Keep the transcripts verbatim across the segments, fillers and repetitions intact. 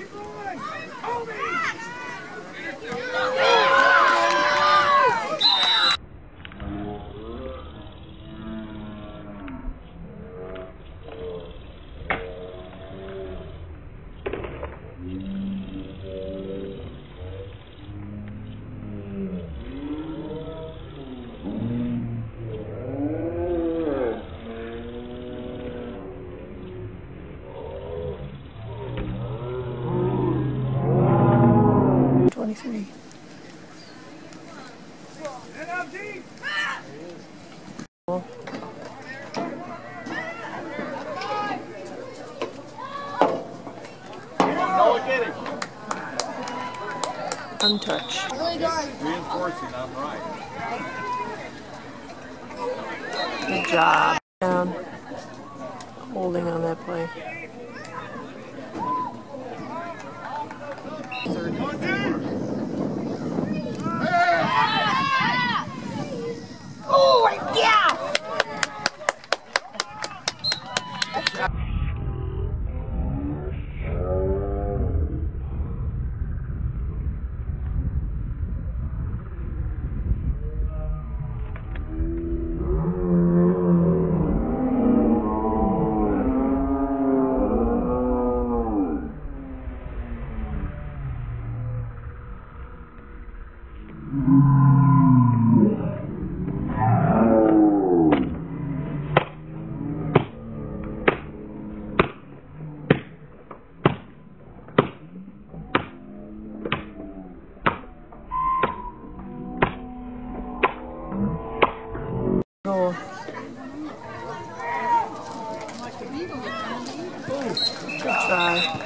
twenty-three. Untouched. Reinforcing, I'm right. Good job. Down. Holding on that play. Third. Oh, yeah! Goal. Good try.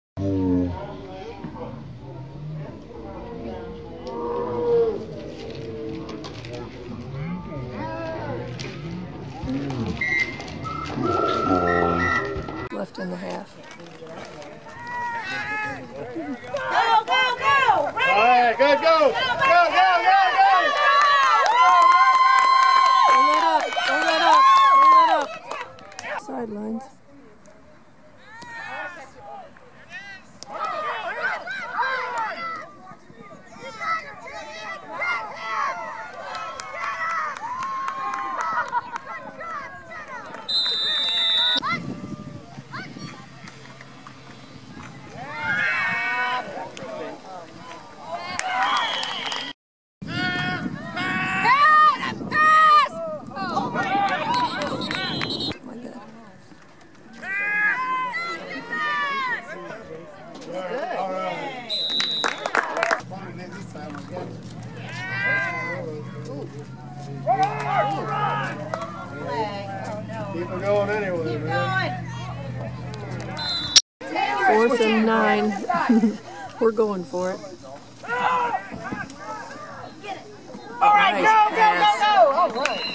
Left in the half. Go, go, go! Ready? All right, good, go! Go, go, go, go! Don't let up! Don't let up! Don't let up! Sidelines. Keep it going anyway, man. Fourth and nine. We're going for it. All right, Nice go, pass. go, go, go! All right.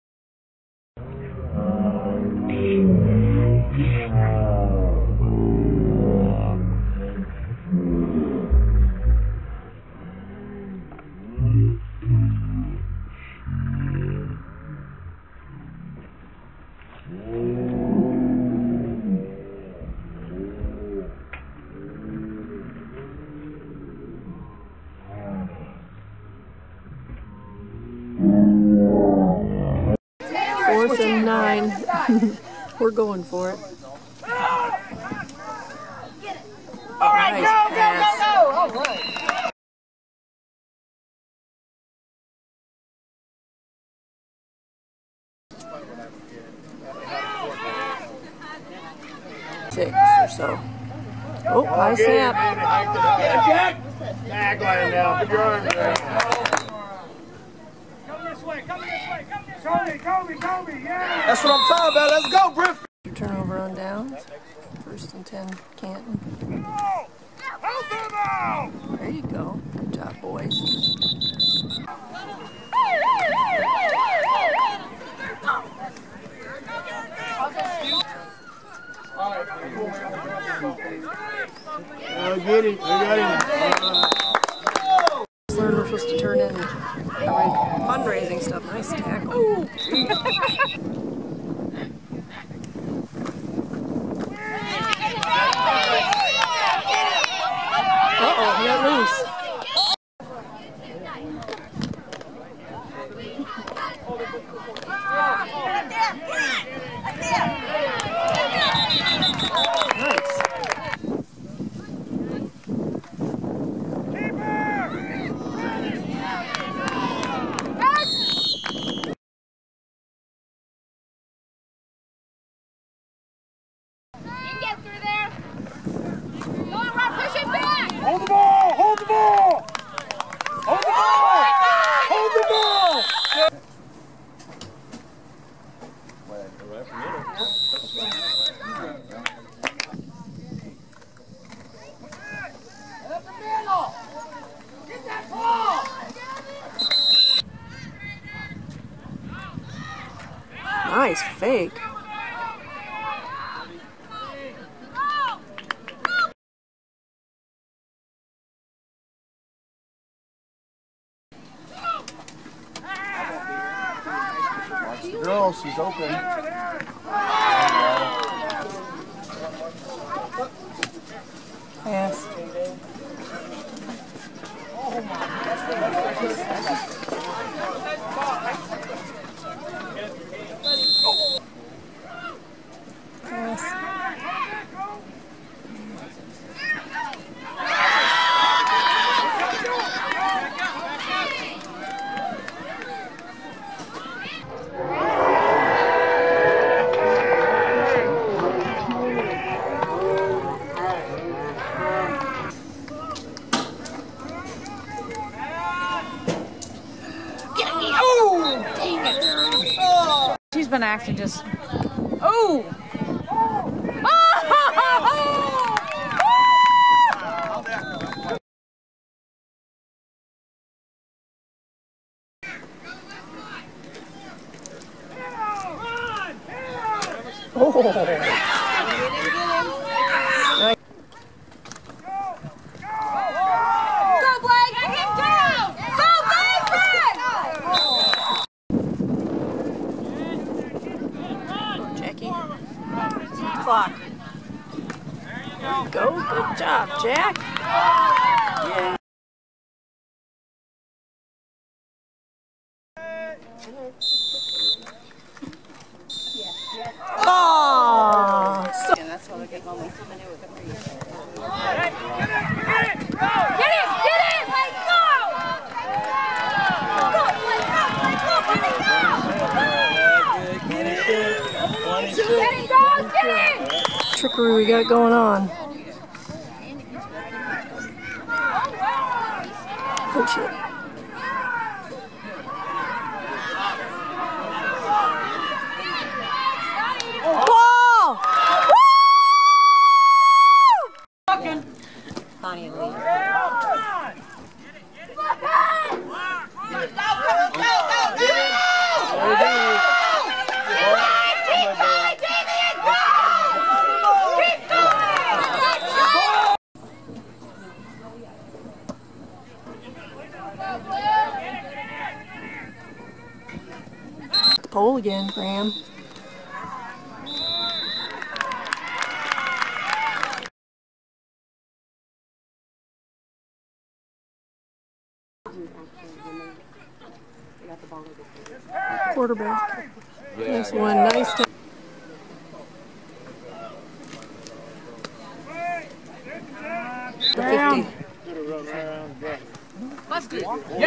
Fourth and nine. We're going for it. All right, Nice go, pass. go, go, go! All right. Six or so. Oh, high snap. Jack! Jack, laying down. Put your arms there. Come this way, come this way, come this way. Kobe, Kobe, Kobe, yeah. That's what I'm talking about. Let's go, Griffin. Turnover on downs. First and ten, Canton. Go! Help them out! There you go. Good job, boys. Uh, get him. We got him. Uh, Learn we're supposed to turn in fundraising stuff. Nice tackle. fake. Girl, she's open. Pass. She's been acting just. Oh! Clock. Go, good job, Jack. Yeah. Oh, so And that's why we get moments. I knew it was going to be. Get it! Get it! Let's go! Go! Let's go! Let's go! Get it! Get it, dog! Get it! trickery we got going on. Oh shit. Ball! Woo! Connie and Lee. Pole again, Graham. Quarterback. Yeah, Nice one. Nice. T the fifty. Let's do it. Yeah!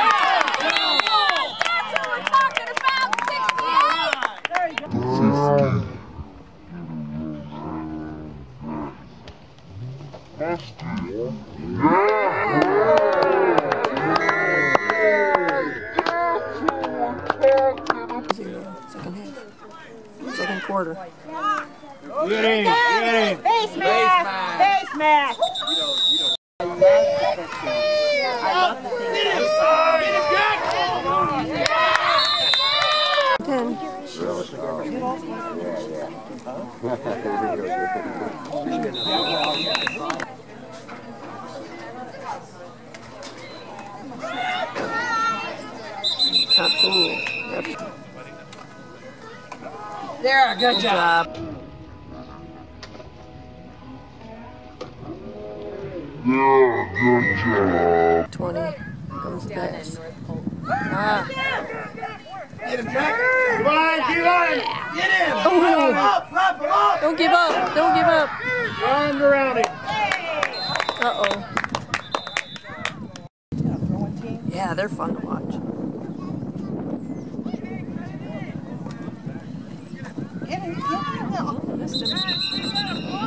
That's what we're talking about! sixty-eight! There you go. Zero. Second half. Second quarter. Get in, get in. Face mask! Face mask! I love the picture. I love the thing. Ten. Not cool. Yep. There, good job. Yeah, good job. Twenty. Goes next. Ah. Get him, Jack. Come on, get on. Get him. Oh. Up, up, up. Don't give up. Don't give up. Round around him. Uh-oh. Yeah, they're fun to watch. Get him, get him. Oh, missed him.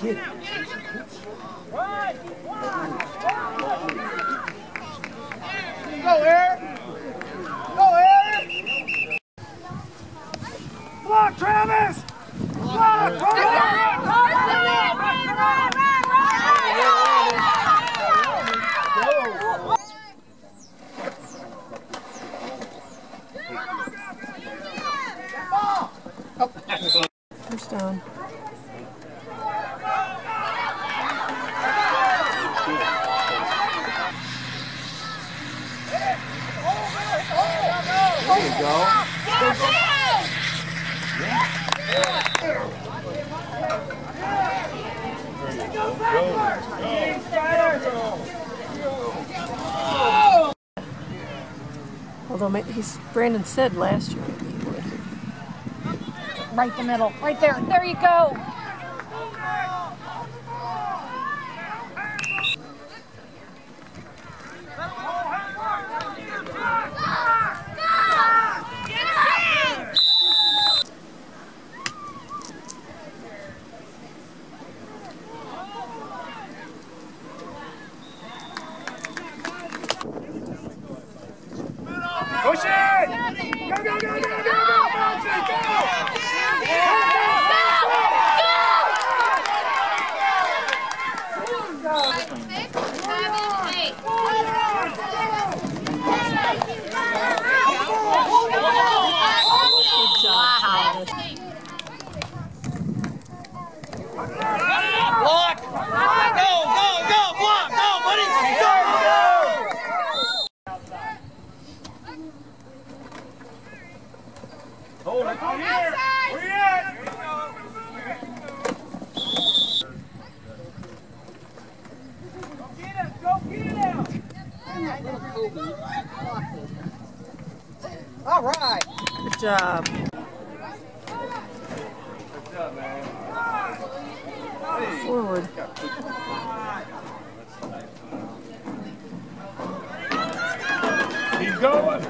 Get it. Go, Eric. Go, Eric. Block, Travis. Block, First down. There you go. Although ma- he's Brandon said last year maybe he would. Right the middle. Right there. There you go. Push it! Go, go, go, go, go, go! Bounce it, go! Block. Go, go, go, block. Go, buddy. Go, go. Hold it. Where you at? Go get him! Go get him! All right. Good job. Forward. Keep going!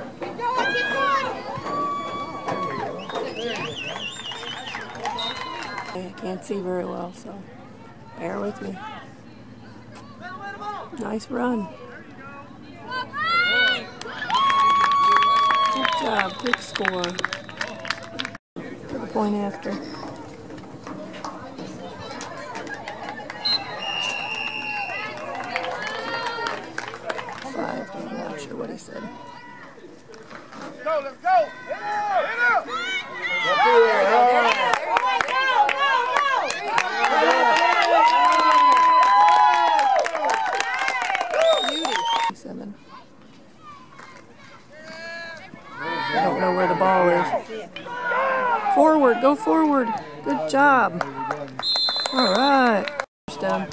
I can't see very well, so bear with me. Nice run. Good job. Good score. For the point after. Five. I'm not sure what he said. Go, let's go. Hit him. Hit him. Seven. I don't know where the ball is. Forward, go forward. Good job. All right. First down.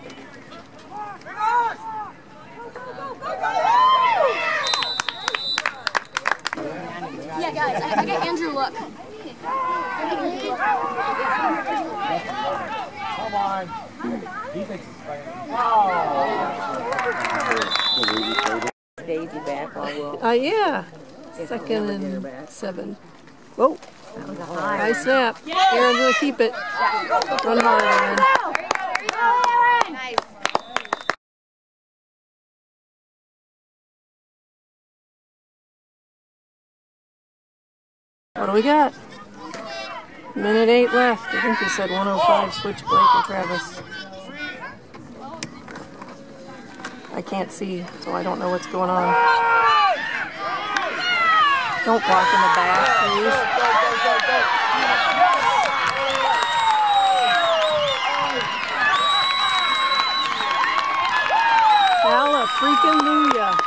Yeah, guys, I, I got Andrew look. Come on. Defense is fighting. Daisy back on Will. Uh, yeah. Second and seven. Whoa. Nice snap. Aaron's going to keep it. Run hard, Aaron. Nice. What do we got? Minute eight left. I think he said one oh five switch Blake and Travis. I can't see, so I don't know what's going on. Don't block in the back, please. Hallelujah, freaking Luya.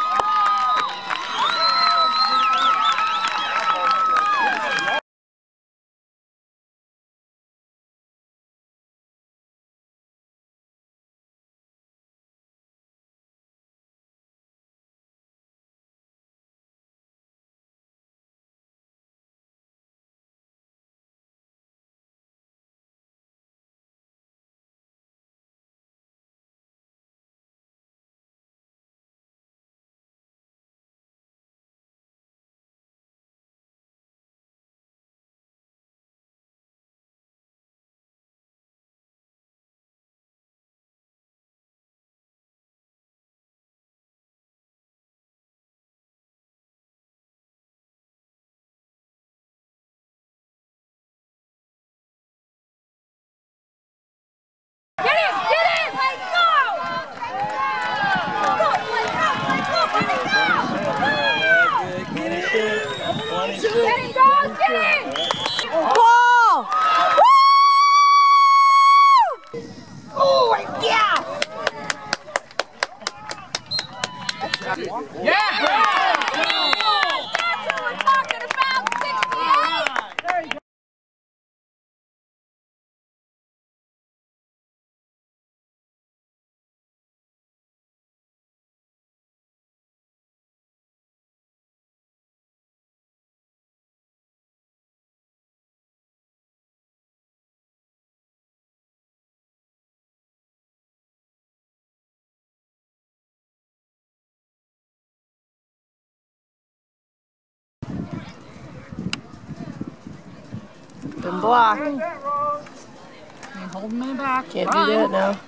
Been blocked. That's that wrong. You hold him in the back. Can't Run. do that now.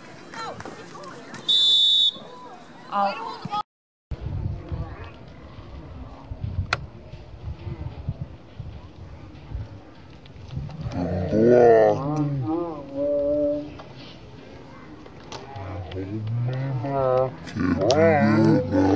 Oh. Block. Can't do it now.